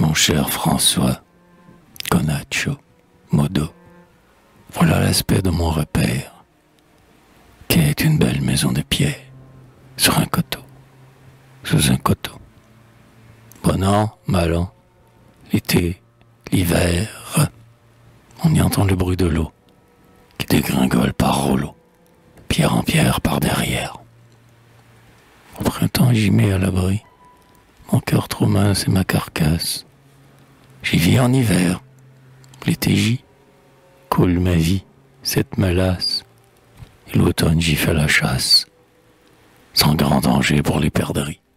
mon cher François, Conaccio, Modo, voilà l'aspect de mon repère, qui est une belle maison de pierre, sur un coteau, sous un coteau. Bon an, mal an, l'été, l'hiver, on y entend le bruit de l'eau, qui dégringole par rouleau, pierre en pierre par derrière. Au printemps, j'y mets à l'abri, mon cœur trop mince et ma carcasse. J'y vis en hiver, l'été j'y coule ma vie, cette me lasse, et l'automne j'y fais la chasse, sans grand danger pour les perdrix.